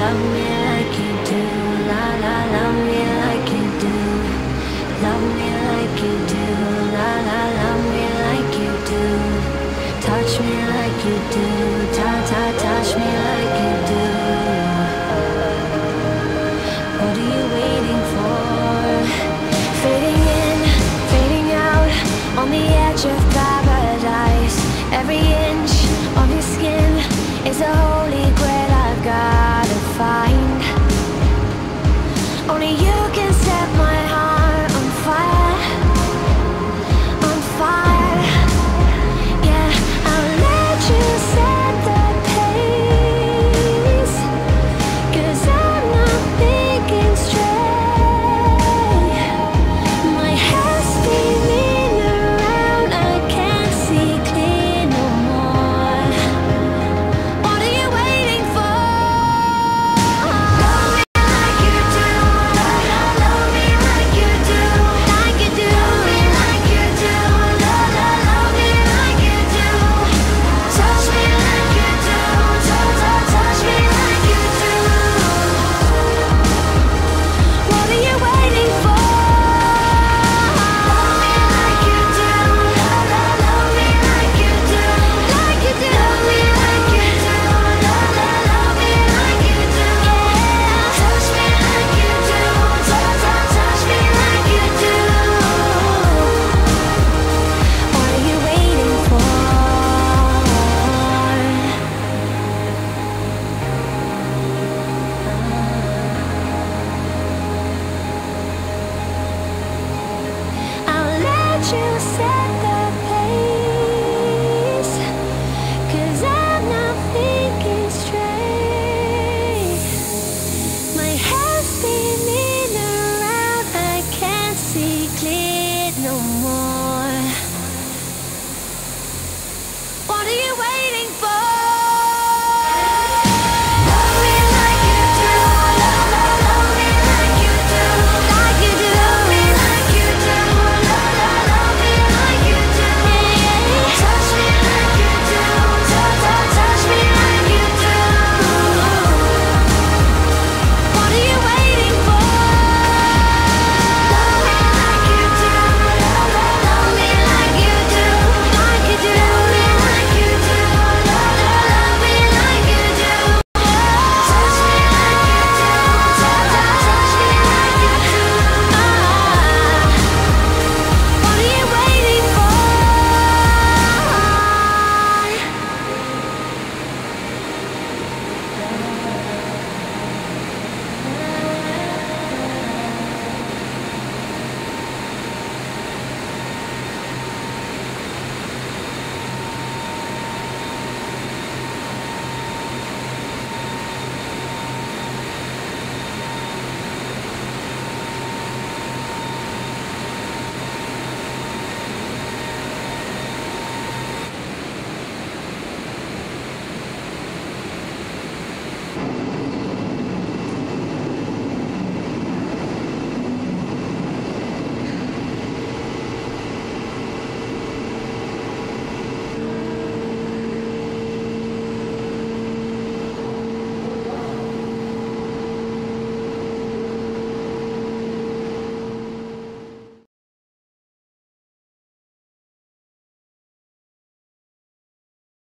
Love me like you do, la la, love me like you do. Love me like you do, la la, love me like you do. Touch me like you do, touch me like you do. What are you waiting for? Fading in, fading out, on the edge of paradise. Every inch of your skin is a